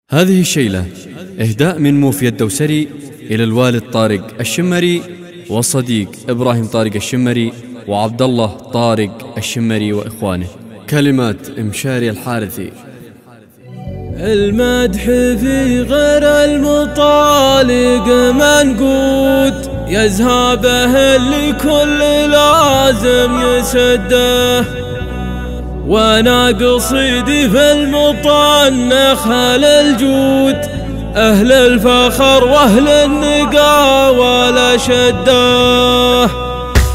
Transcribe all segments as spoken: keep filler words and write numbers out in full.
هذه الشيلة إهداء من موفي الدوسري إلى الوالد طارق الشمري والصديق إبراهيم طارق الشمري وعبد الله طارق الشمري وإخوانه. كلمات مشاري الحارثي. المدح في غير المطالق منقود، يذهبه لكل لازم يسده، وانا قصيدي في المطنخ اهل الجود، اهل الفخر واهل النقا ولا شده.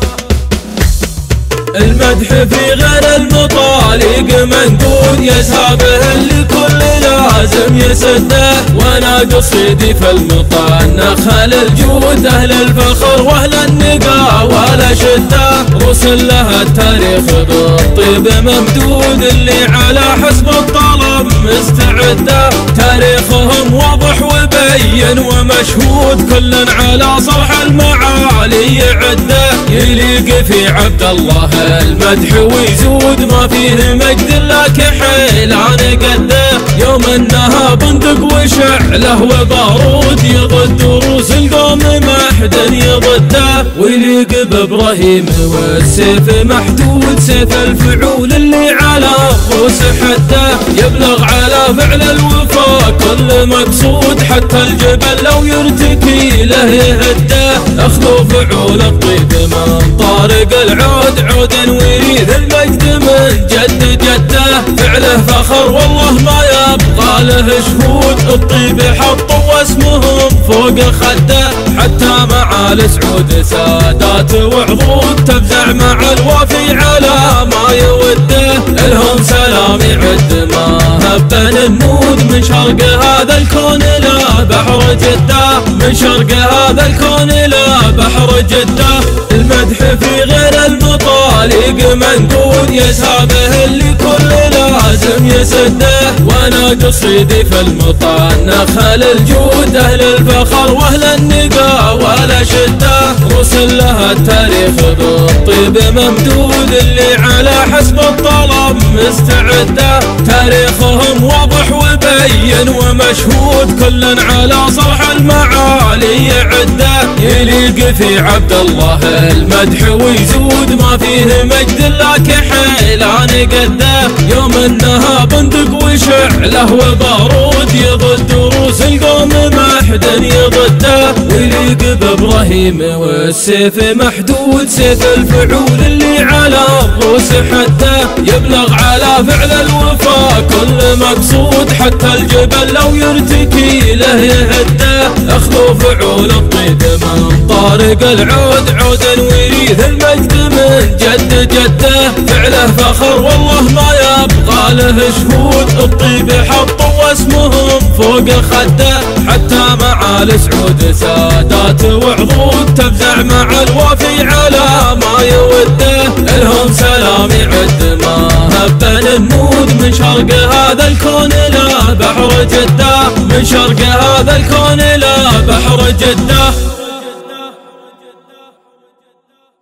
المدح في غير المطالق منقود، يذهبه لكل لازم يسده، وانا قصيدي في المطنخ اهل الجود، اهل الفخر واهل النقا ولا شده. رسل لها التاريخ بالطيب ممدود، اللي على حسب الطلب مستعده، تاريخهم واضح وبين ومشهود، كل على صرح المعالي يعده. يليق في عبد الله المدح ويزود، ما فيه مجد لك حيلان قده، يوم انها بندق وشعله وبارود، يضد روس القوم ما حد يضده. ويليق بابراهيم والسيف محدود، سيف الفعول اللي على الروس حده، يبلغ على فعل الوفا كل مقصود، حتى الجبل لو يرتكي له يهده. اخذوا فعول الطيب من طارق العود، عود ويريد المجد من جد جده، فعله فخر والله ما يبغى له شهود، الطيب حطوا واسمهم فوق خده، حتى معالي سعود سادات وعضود، تفزع مع الوافي على ما يوده. الهم سلام يعد ما هبن النود، من شرق هذا الكون الى بحر جده، من شرق هذا الكون الى بحر جده. المدح في غير المطالق منقود، يذهبه لكل لازم يسده، وانا قصيدي في المطنخ اهل الجود، اهل الفخر واهل النقا ولا شده. رسل لها التاريخ بالطيب ممدود، اللي على حسب الطلب مستعده، تاريخهم واضح وبين ومشهود، كل على صرح المعالي يعده. يليق في عبد الله المدح ويزود، ما فيه مجد لك حيلان قده، يوم انها بندق وشعله وبارود، يضد روس القوم ما حد يضده. ويليق بابراهيم والسيف محدود، سيف الفعول اللي على الروس حده، يبلغ على فعل الوفا كل مقصود، حتى الجبل لو يرتكي له يهده. اخذوا فعول الطيب من طارق العود، عود ويريد المجد من جد جده، فعله فخر والله ما يبغى له شهود، الطيب حطوا واسمهم فوق خده، حتى معالي سعود سادات وعضود، تفزع مع الوافي على ما يوده. الهم سلام يعد ما هبن النود، من شرق هذا الكون الى بحر جده، من شرق هذا الكون الى بحر جده.